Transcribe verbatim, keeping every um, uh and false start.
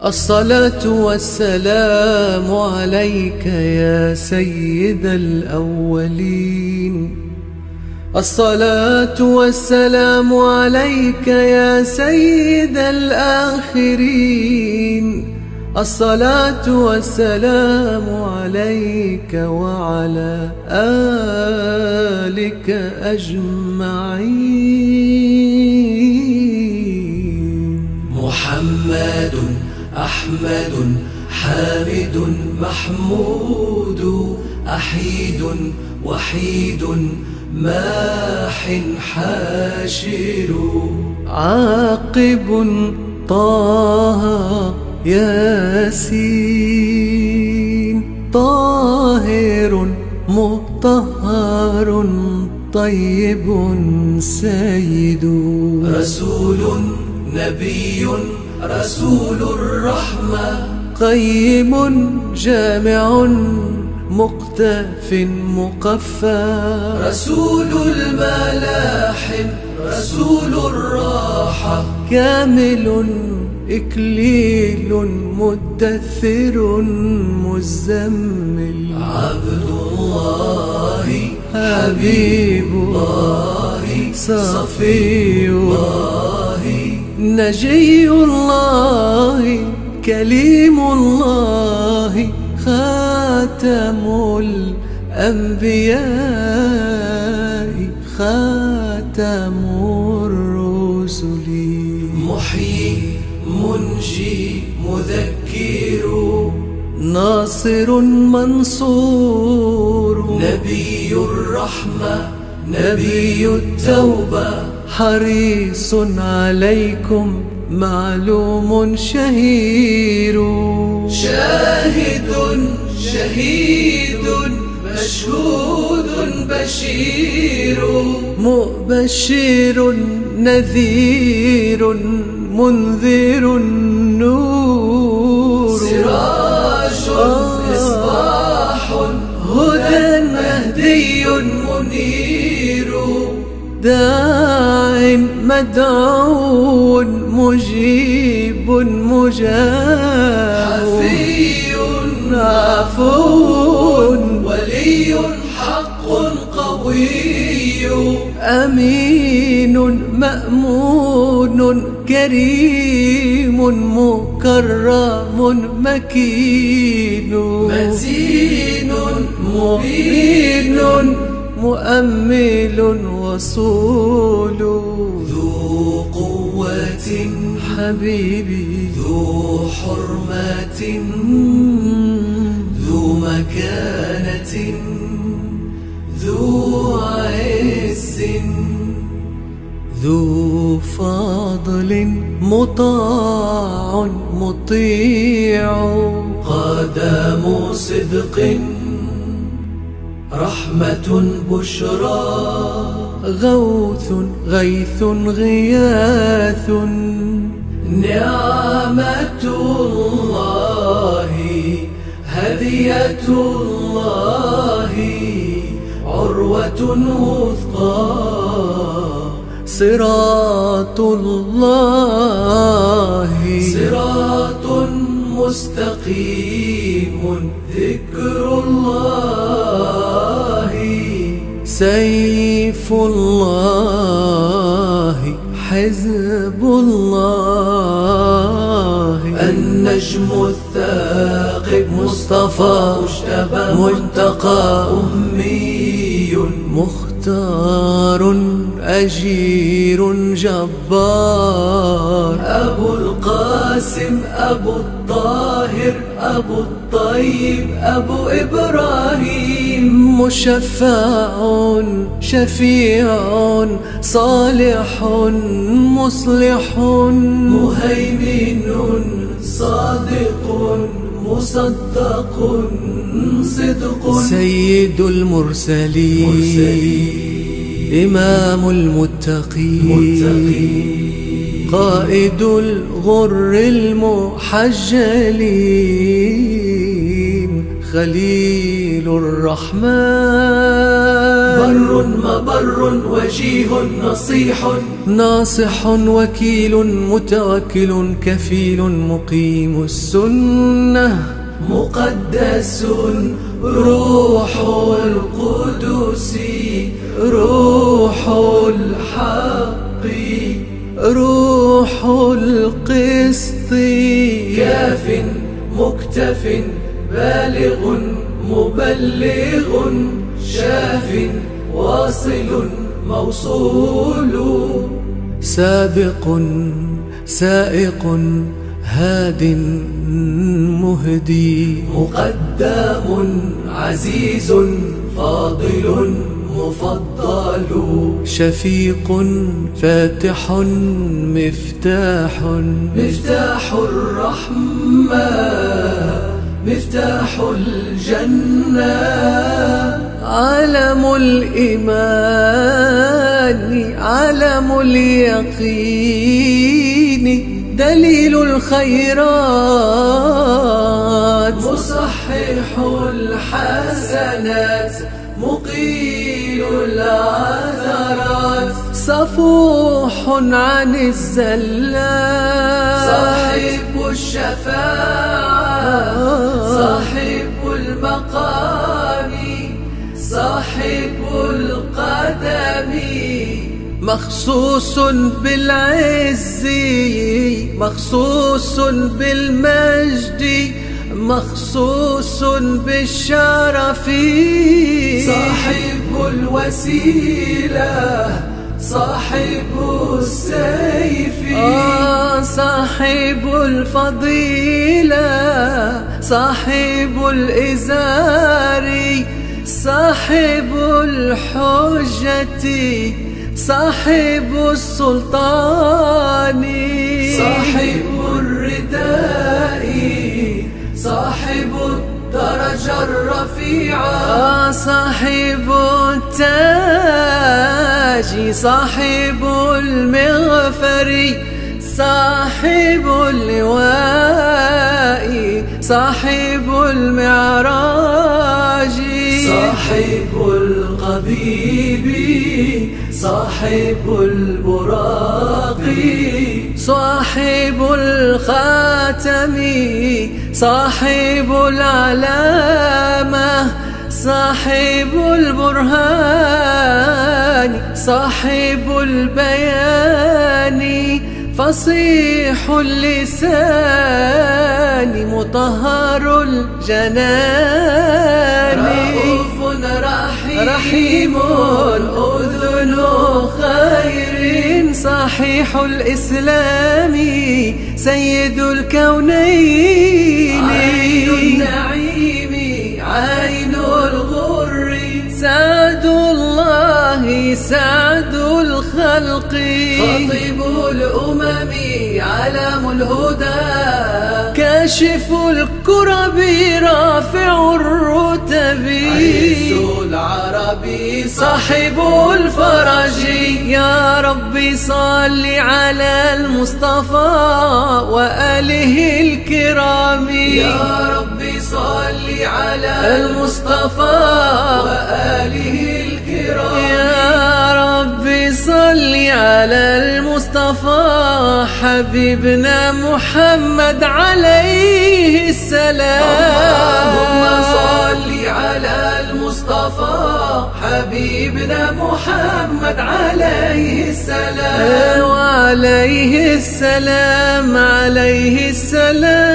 الصلاة والسلام عليك يا سيد الأولين. الصلاة والسلام عليك يا سيد الآخرين. الصلاة والسلام عليك وعلى آلك أجمعين. محمد أحمد حامد محمود أحيد وحيد ماح حاشر عاقب طه ياسين طاهر مطهر طيب سيد رسول نبي رسول الرحمة قيم جامع مقتف مقفى رسول الملاحم رسول الراحة كامل إكليل مدثر مزمل عبد الله حبيب الله صفي الله نجي الله كليم الله خاتم الأنبياء خاتم الرسل محيي منجي مذكر ناصر منصور نبي الرحمة نبي التوبة حريص عليكم معلوم شهير شاهد شهيد مشهود بشير مبشر نذير منذر نور سراج مصباح هدى مهدي منير داع مدعو مجيب مجاب حفي عفو ولي حق قوي أمين مأمون كريم مكرم مكين متين مبين مؤمل وصول ذو قوة حبيبي ذو حرمة ذو مكانة ذو عز ذو فضل مطاع مطيع قدم صدق رحمة بشرى غوث غيث غياث نعمة الله هدية الله عروة وثقى صراط الله صراط مستقيم ذكر الله سيف الله حزب الله النجم الثاقب مصطفى مجتبى منتقى أمي مختار أجير جبار أبو القاسم أبو الطاهر أبو الطيب أبو إبراهيم مشفع شفيع صالح مصلح مهيمن صادق مصدق صدق سيد المرسلين مرسلين إمام المتقين متقين قائد الغر المحجلين خليل الرحمن. بر مبر وجيه نصيح، ناصح وكيل متوكل كفيل مقيم السنة. مقدس روح القدس، روح الحق، روح القسط. كاف مكتف بالغ مبلغ، شاف واصل موصول. سابق سائق هاد مهدي، مقدم عزيز فاضل مفضل. شفيق فاتح مفتاح، مفتاح الرحمة مفتاح الجنة. علم الإيمان علم اليقين، دليل الخيرات. مصحح الحسنات مقيل العثرات. صفوح عن الزلات. صاحب الشفاعة صاحب المقام صاحب القدم. مخصوص بالعز مخصوص بالمجد مخصوص بالشرف. صاحب الوسيلة صاحب السيف. آه صاحب الفضيلة صاحب الإزار. صاحب الحجة صاحب السلطان. صاحب الرداء صاحب الدرجة الرفيعة. صاحب التاج صاحب المغفر. صاحب اللواء صاحب المعراج. صاحب القضيب صاحب البراق. صاحب الخاتم صاحب العلامة. صاحب البرهان صاحب البيان. فصيح اللسان مطهر الجنان. رؤوف رحيم, رحيم أذن خير. صحيح الإسلام سيد الكونين. عين النعيم عين الغر. سعد الله سعد الخلق. خطيب الأمم علم الهدى. كاشف الكرب رافع الرتب. عز العرب صاحب الفرج. يا ربي صل على المصطفى وآله الكرام. يا ربي صل على المصطفى وآله الكرام. يا ربي صل على المصطفى حبيبنا محمد عليه السلام. اللهم صل على المصطفى حبيبنا محمد عليه السلام. وعليه السلام عليه السلام.